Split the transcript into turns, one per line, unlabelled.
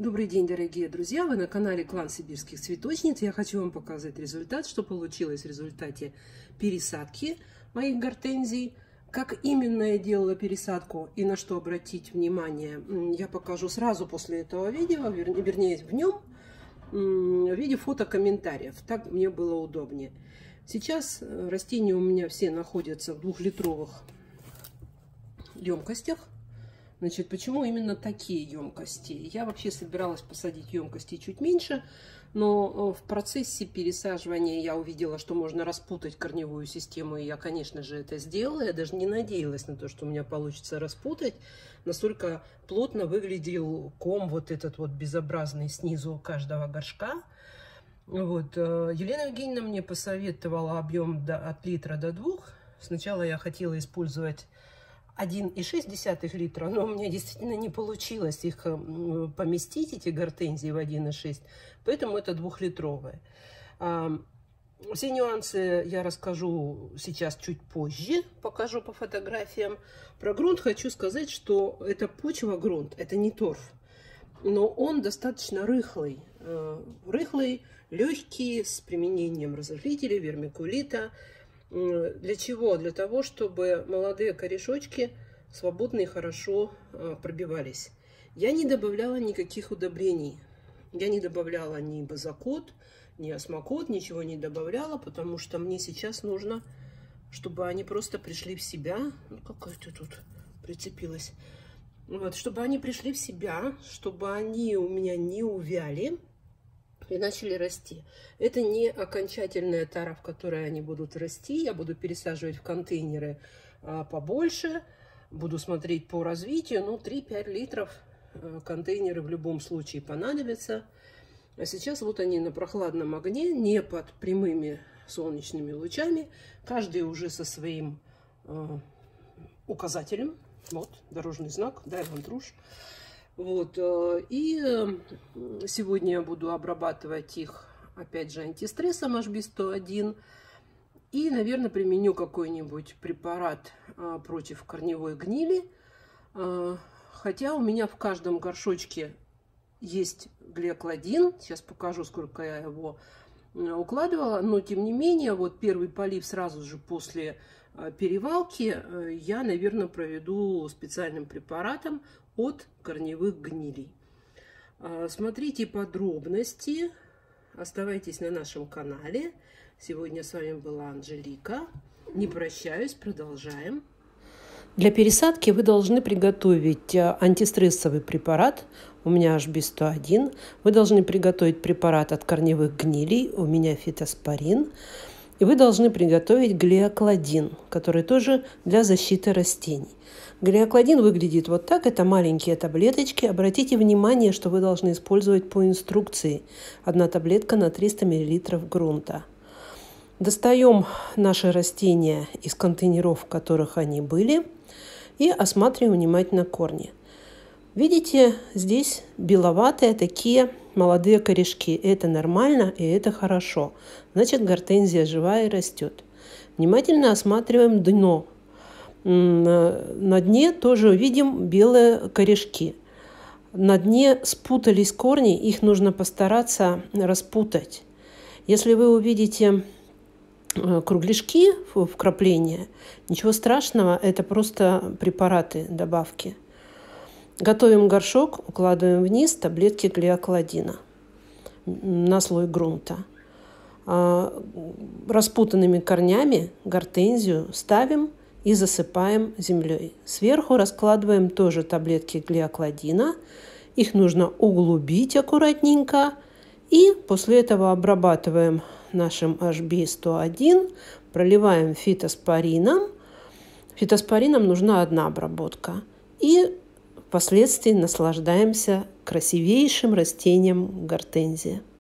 Добрый день, дорогие друзья! Вы на канале Клан Сибирских Цветочниц. Я хочу вам показать результат, что получилось в результате пересадки моих гортензий. Как именно я делала пересадку и на что обратить внимание, я покажу сразу после этого видео, вернее в нем, в виде фотокомментариев. Так мне было удобнее. Сейчас растения у меня все находятся в 2-литровых емкостях. Значит, почему именно такие емкости? Я вообще собиралась посадить емкости чуть меньше, но в процессе пересаживания я увидела, что можно распутать корневую систему, и я, конечно же, это сделала. Я даже не надеялась на то, что у меня получится распутать. Настолько плотно выглядел ком вот этот вот безобразный снизу каждого горшка. Вот. Елена Евгеньевна мне посоветовала объем от литра до 2. Сначала я хотела использовать 1,6 литра, но у меня действительно не получилось их поместить, эти гортензии, в 1,6, поэтому это 2-литровые. Все нюансы я расскажу сейчас чуть позже, покажу по фотографиям. Про грунт хочу сказать, что это почва-грунт, это не торф, но он достаточно рыхлый, легкий, с применением разрыхлителей, вермикулита. Для чего? Для того, чтобы молодые корешочки свободно и хорошо пробивались. Я не добавляла никаких удобрений. Я не добавляла ни базокот, ни осмокот, ничего не добавляла, потому что мне сейчас нужно, чтобы они просто пришли в себя. Ну, какая-то тут прицепилась. Вот, чтобы они пришли в себя, чтобы они у меня не увяли и начали расти. Это не окончательная тара, в которой они будут расти. Я буду пересаживать в контейнеры побольше. Буду смотреть по развитию. Ну, 3-5 литров контейнеры в любом случае понадобятся. А сейчас вот они на прохладном огне, не под прямыми солнечными лучами. Каждый уже со своим указателем. Вот, дорожный знак, дай вам труш. Вот, и сегодня я буду обрабатывать их, опять же, антистрессом HB101. И, наверное, применю какой-нибудь препарат против корневой гнили. Хотя у меня в каждом горшочке есть глиокладин. Сейчас покажу, сколько я его укладывала. Но, тем не менее, вот первый полив сразу же после перевалки я, наверное, проведу специальным препаратом от корневых гнилей. Смотрите подробности, оставайтесь на нашем канале. Сегодня с вами была Анжелика. Не прощаюсь, продолжаем. Для пересадки вы должны приготовить антистрессовый препарат, у меня HB101. Вы должны приготовить препарат от корневых гнилей, у меня фитоспорин. И вы должны приготовить глиокладин, который тоже для защиты растений. Глиокладин выглядит вот так. Это маленькие таблеточки. Обратите внимание, что вы должны использовать по инструкции. 1 таблетка на 300 мл грунта. Достаем наши растения из контейнеров, в которых они были, и осматриваем внимательно корни. Видите, здесь беловатые такие молодые корешки. Это нормально и это хорошо. Значит, гортензия живая и растет. Внимательно осматриваем дно. На дне тоже видим белые корешки. На дне спутались корни, их нужно постараться распутать. Если вы увидите кругляшки, вкрапления, ничего страшного, это просто препараты, добавки. Готовим горшок, укладываем вниз таблетки глиокладина на слой грунта. Распутанными корнями гортензию ставим и засыпаем землей. Сверху раскладываем тоже таблетки глиокладина. Их нужно углубить аккуратненько. И после этого обрабатываем нашим HB101, проливаем фитоспорином. Фитоспорином нужна 1 обработка. И впоследствии наслаждаемся красивейшим растением гортензии.